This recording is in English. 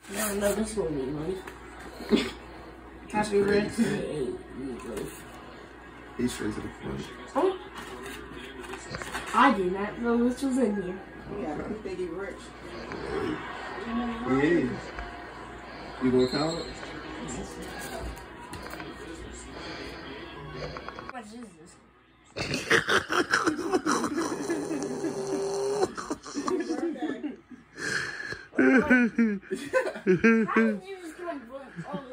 I know this will be money. Happy birthday. He's straight to the point. Oh. I did not know this was in here. Yeah, you think he's rich. Yeah. You gonna count it? How much is this? How did you just come from all